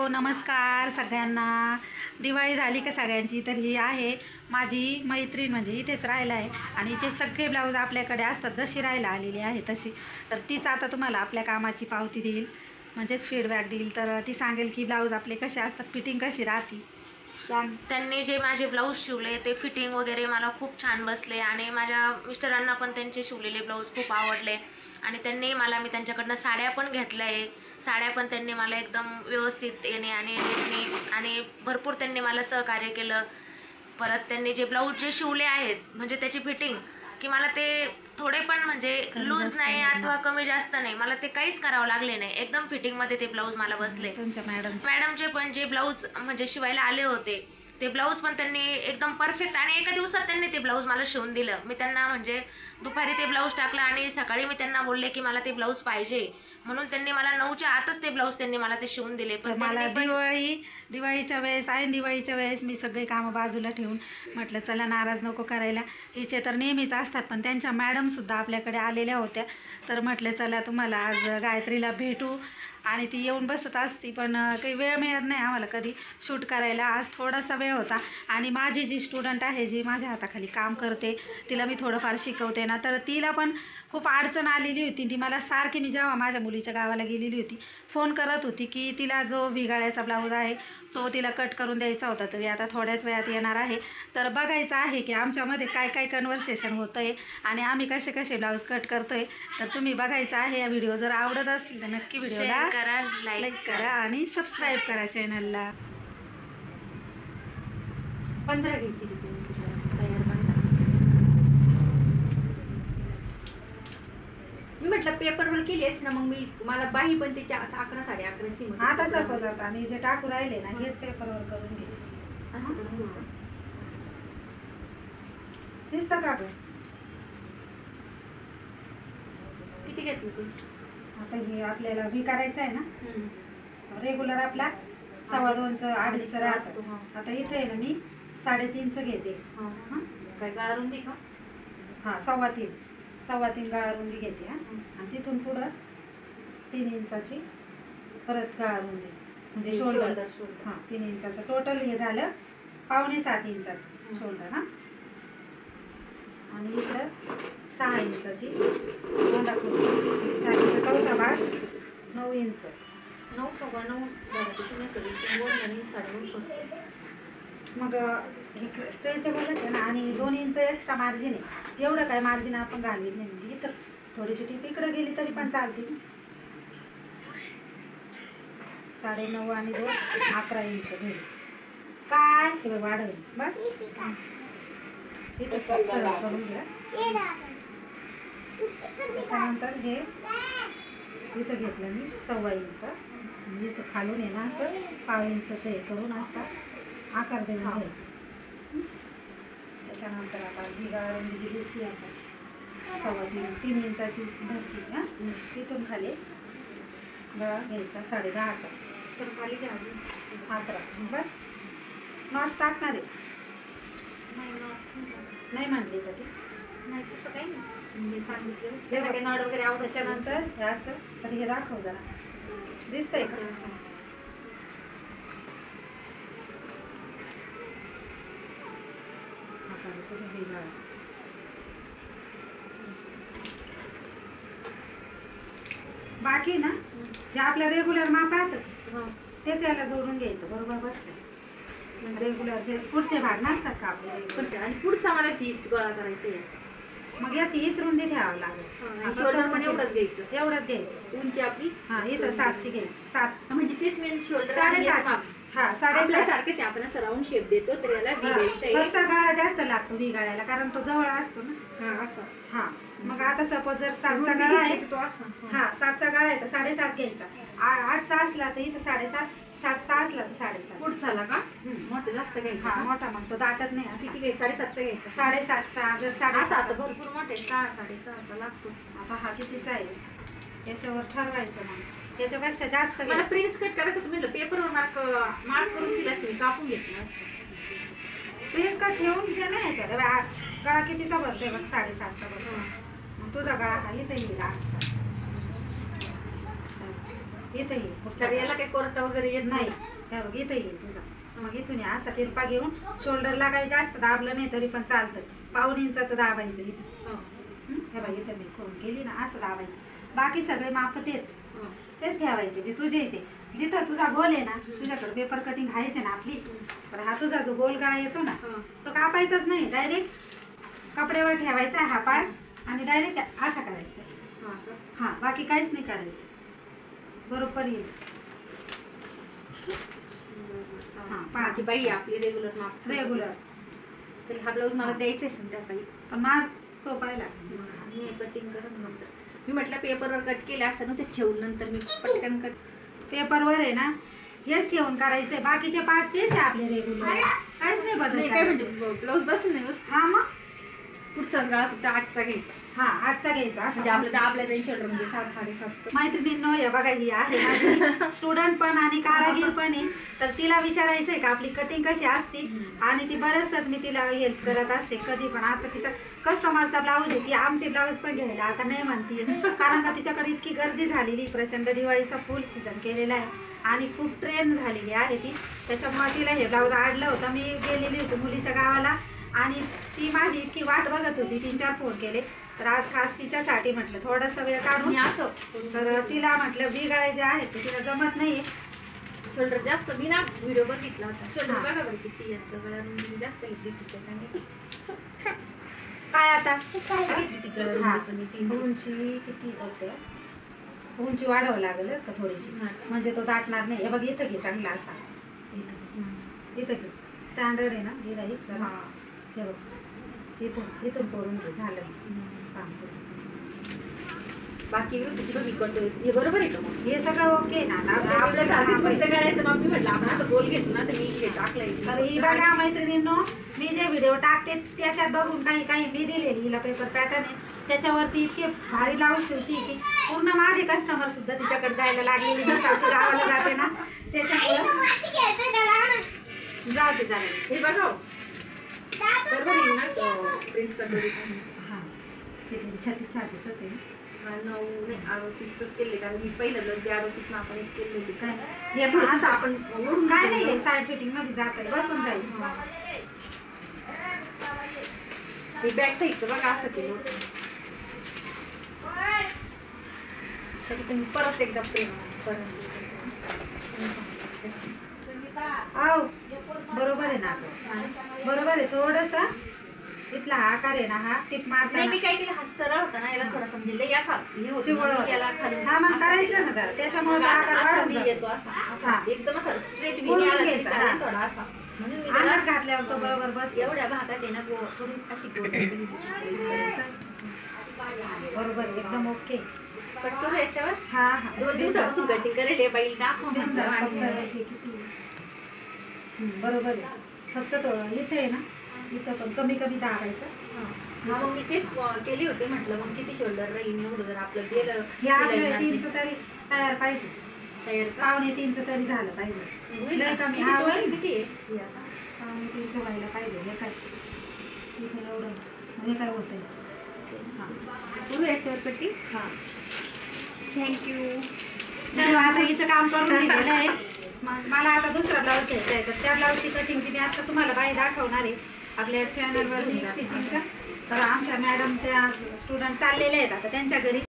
नमस्कार सगळ्यांना. दिवाळी झाली का सगळ्यांची? तर ही आहे माझी मैत्रीण, म्हणजे इथेच राहायला आहे आणि हिचे सगळे ब्लाऊज आपल्याकडे असतात, जशी राहायला आलेली आहे तशी. तर तीच आता तुम्हाला आपल्या कामाची पावती देईल, म्हणजेच फीडबॅक देईल. तर ती सांगेल की ब्लाऊज आपले कसे असतात, फिटिंग कशी राहते. त्यांनी जे माझे ब्लाऊज शिवले ते फिटिंग वगैरे मला खूप छान बसले आणि माझ्या मिस्टरांना पण त्यांचे शिवलेले ब्लाऊज खूप आवडले आणि त्यांनी मी त्यांच्याकडनं साड्या पण घेतल्या आहे. साड्या पण त्यांनी मला एकदम व्यवस्थित येणे आणि भरपूर त्यांनी मला सहकार्य केलं. परत त्यांनी जे ब्लाऊज जे शिवले आहेत म्हणजे त्याची फिटिंग की मला ते थोडे पण म्हणजे लूज नाही अथवा कमी जास्त नाही, मला ते काहीच करावं लागले नाही. एकदम फिटिंगमध्ये ते ब्लाऊज मला बसले. तुमच्या मॅडमचे पण जे ब्लाऊज म्हणजे शिवायला आले होते ते ब्लाऊज पण त्यांनी एकदम परफेक्ट आणि एका दिवसात त्यांनी ते ब्लाऊज मला शिवून दिलं. मी त्यांना म्हणजे दुपारी ते ब्लाऊज टाकलं आणि सकाळी मी त्यांना बोलले की मला ते ब्लाऊज पाहिजे, म्हणून त्यांनी मला 9च्या आतच ते ब्लाऊज त्यांनी मला ते शिवून दिले. पण मला दिवाळीच्या वेळेस मी सगळे कामं बाजूला ठेवून म्हटलं चला नाराज नको करायला. हिचे तर नेहमीच असतात, पण त्यांच्या मॅडमसुद्धा आपल्याकडे आलेल्या होत्या. तर म्हटलं चला तुम्हाला आज गायत्रीला भेटू, आणि ती येऊन बसत असती पण काही वेळ मिळत नाही आम्हाला कधी शूट करायला. आज थोडासा वेळ होता आणि माझी जी स्टुडंट आहे, जी माझ्या हाताखाली काम करते, तिला मी थोडंफार शिकवते ना, तर तिला पण खूप अडचण आलेली होती. ती मला सारखी, मी जेव्हा माझ्या मुलीच्या गावाला गेलेली होती, फोन करत होती की तिला जो विगाळ्याचा ब्लाऊज आहे तो तिला कट करून द्यायचा होता. तरी आता थोड्याच वेळात येणार आहे. तर बघायचं आहे की आमच्यामध्ये काय काय कन्व्हर्सेशन होतं आहे आणि आम्ही कसे कसे ब्लाऊज कट करतो आहे. तर तुम्ही बघायचं आहे. या व्हिडिओ जर आवडत असतील तर नक्की व्हिडिओला करा, लाईक करा आणि सबस्क्राईब करा चॅनलला. 15 घ्यायची तयार 15. मी म्हटलं पेपरवर केलीस ना, मग मी मला बाही पण त्याच्या 11 11:30ची आता सपोज आता मी जे टाकू राहिले ना हेच पेपरवर करून घे. दिसतं का गं? किती घेतली तू? आता हे आपल्याला व्ही करायचं आहे ना, रेग्युलर आपला 2.25चं 2.5चं राहतो. आता इथे आहे ना मी 3.5चं घेते. काय गळा रुंदी का? हां 3.25 गळा रुंदी घेते. आणि तिथून पुढं 3 इंचाची परत गळा रुंदी, म्हणजे शोल्डर. हां 3 इंचाचं टोटल हे झालं 6.25 इंचाचं शोल्डर. हां आणि इकडं 6 इंचाची तोंडाकृती. छातीचा चौथा भाग 9 इंच. 9 सव्वा 9 मग हे स्ट्रेचेबलच आहे ना, आणि 2 इंच एक्स्ट्रा मार्जिन आहे. एवढं काय मार्जिन आपण घालवीत नाही, म्हणजे इथं थोडीशी टीप इकडं गेली तरी पण चालते. 9.5 आणि 2 11 इंच घेईल. काय हे वाढेल बस. इथं सरळ करून घ्या. त्याच्यानंतर हे इथं घेतलं मी 1.25 इंच आणि इथं खालून आहे ना असं 1/2 इंचचं हे करून असं आकार देऊन घ्यायचं. त्याच्यानंतर आता ही गाळून जी घेतली आपण 3 इंचाची धरती. हां तिथून खाली गळा घ्यायचा 10.5चा. तर खाली घ्या 11. बस नॉट्स टाकणार आहे. नाही म्हणली का ती? नाही तसं काही नाही, म्हणजे सांगितलं त्याला काही नॉट वगैरे आवडत. त्याच्यानंतर हे असं तर हे दाखव जरा, दिसतंय का? बाकी ना जे आपल्या रेग्युलर माप राहतं तेच याला जोडून घ्यायचं. बरोबर बसलं. रेग्युलर जे पुढचे भाग नसतात का आपले, आणि पुढचा मला तीच गोळा करायचं आहे. मग याची हीच रुंदी ठेवावं लागेल. शोल्डर पण एवढंच घ्यायचं. उंची आपली हां इथं 7ची घ्यायची. 7 म्हणजे तीच मेन शोल्डर 7.5. हां 7.5 सारखेच आपण असं राऊंड शेप देतो तर याला फक्त गळा जास्त लागतो व्ही गाळ्याला, कारण तो जवळ असतो ना. असं. हां मग आता सपोज जर 7चा गळा आहे तो असं. हां 7चा गळा आहे तर 7.5 घ्यायचा. 8चा असला तर इथं 7.5. 7चा असला तर 7.5. पुढचाला का मोठं जास्त घ्यायचं? हां मोठा मग तो दाटत नाही. किती घ्यायचं? 7.5 घ्यायचं. 7.5चा जर 7.5 आता भरपूर मोठे 6 6.5चा लागतो. आता हा कितीचा आहे याच्यावर ठरवायचं. मग याच्यापेक्षा जास्त मला प्रिन्स कट करायचं होतं. म्हटलं पेपरवर मार्क करून दिलं असतं, मी कापून घेतलं असतं. प्रिन्स कट ठेवून दिलं नाही याच्यावर. गळा कितीचा भरतोय बघ? 7.5चा भरतो. मग तुझा गळा खाली तर येईल. इथं येईल तर याला काही कोर्ट वगैरे येत नाही. हे बघ इथं येईल तुझा. मग इथून असा तिरपा घेऊन शोल्डरला काही जास्त दाबलं नाही तरी पण चालतं. 1/2 इंचाचं दाबायचं इथं. हे बघ इथं मी करून केली ना असं दाबायचं. बाकी सगळे माप तेच ठेवायचे जे तुझे इथे. जिथं तुझा गोल आहे ना तुझ्याकडे पेपर कटिंग आहे ना आपली, तर हा तुझा जो गोल गळा येतो ना तो कापायचाच नाही, डायरेक्ट कपड्यावर ठेवायचा हा पार्ट आणि डायरेक्ट असा करायचा. हां बाकी काहीच नाही करायचं. बरोबर येईल. हां बाकी बाई आपली रेग्युलर माप रेग्युलर. तर हा ब्लाऊज मला द्यायचा आहे संध्याकाळी. पण मार तो पाहिला मी कटिंग करून नंतर मी म्हटलं पेपरवर कट केले असताना ते ठेवून नंतर मी पटकन कट पेपरवर आहे ना हेच ठेवून करायचंय. बाकीचे पार्ट तेच आहे आपले रेग्युलर, काहीच नाही बदल. काय म्हणजे ब्लाऊज बसून नाही बस. हा मग पुढचा गळा फक्त 8चा घ्यायचा. हा 8चा घ्यायचा असं म्हणजे आपल्या शोल्डर म्हणजे 7-7.5. मैत्रिणींनो हे बघा ही आहे माझी स्टुडंट पण आणि कारागीर पण आहे. तर तिला विचारायचंय का आपली कटिंग कशी असते आणि ती बरंचसं मी तिला हेल्प करत असते कधी पण. आता तिचा कस्टमरचा ब्लाऊज आहे, ती आमचे ब्लाऊज पण घ्यायला आता नाही म्हणते, कारण का तिच्याकडे इतकी गर्दी झालेली प्रचंड. दिवाळीचा फुल सीझन केलेला आहे आणि खूप ट्रेंड झालेली आहे ती. त्याच्यामुळे तिला हे ब्लाऊज आणलं होतं. मी गेलेली होती मुलीच्या गावाला आणि ती माझी इतकी वाट बघत होती. 3-4 फोन केले. तर आज खास तिच्यासाठी म्हटलं थोडासा वेळ काढून असं. तर तिला म्हटलं बिगाळे जे आहेत ते तिला जमत नाही. शोल्डर जास्त मी ना व्हिडिओ बघितला होता. शोल्डर बघा बरं किती येतं गळा जास्त घेतली. काय आता हा. उंची किती होते, उंची वाढवावं लागेल का थोडीशी, म्हणजे तो दाटणार नाही. हे बघ इथं घे चांगला असा, इथं घे. स्टँडर्ड आहे ना गिराईक. हे बघ इथून करून घे. झालं काम तुझं. बाकी हे बरोबर आहे का मग? हे सगळं ओके ना. आपल्या सारखीच फक्त करायचं. मग मी म्हटलं आपण असं गोल घेतो ना तर मी हे टाकलंय. तर ही बघा मैत्रिणींनो, मी जे व्हिडिओ टाकते त्याच्यात बघून काही मी दिलेली हिला पेपर पॅटर्न आहे त्याच्यावरती इतके भारी ब्लाऊज शिवती की पूर्ण माझे कस्टमर सुद्धा तिच्याकडे जायला लागलेली. जसं ती गावाला जाते ना त्याच्यामुळं जाते झालं. हे बघा बरोबर आहे ना प्रिन्स कटोरी. हां ते 36-36च आहे. 38च केले कारण मी पहिलं लग्न 38 ना आपण एक केली होती. काय हे थोडंसं आपण ओढून काय नाही साईड फिटिंग मध्ये जात आहे, बसून जाईल. हे बॅक साईडचं बघा असं केलं होतं. तुम्ही परत एकदा प्रेम आव बरोबर आहे ना. बरोबर आहे. थोडंसं इथला हा आकार आहे ना हा टिप मारता. नाही मी काय केलं हा सरळ होता ना याला थोडासा म्हणजे लई असा हे होतं याला खाली. हा मग करायचं ना जरा त्याच्यामुळे आकार वाढून जातो. येतो असा एकदम असा स्ट्रेट बोलून व्ही आला घ्यायचा, हा. थोडा असा म्हणून मी अंगात घातल्यावर तो बरोबर बस. एवढ्या भागात आहे ना थोडी अशी गोल केली. बरोबर एकदम ओके. कट करू याच्यावर. हा हा 2 दिवसापासून कटिंग करेल हे बाई टाकून बरोबर आहे. फक्त तो इथे आहे ना इथं पण कमी दाबायचं. हा मग मी तेच केली होते. म्हटलं मग किती शोल्डर राहील एवढं जर आपलं गेलं हे आपलं 3चं तरी तयार पाहिजे. तयार 2.25 तरी झालं पाहिजे. लय कमी किती हा दोन होईल. किती आहे 2.25 व्हायला पाहिजे. हे काय इथं एवढं हे काय होतंय. करू याच्यावर कटिंग. हां थँक्यू. चलो आता हिचं काम करून दिलेलं आहे. मग मला आता दुसरा ब्लाऊज घ्यायचा आहे. तर त्या ब्लाऊजची कटिंग मी आता तुम्हाला बाई दाखवणार आहे आपल्या चॅनलवर स्टिचिंगचं. तर आमच्या मॅडम त्या स्टुडंट चाललेल्या आहेत आता त्यांच्या घरी.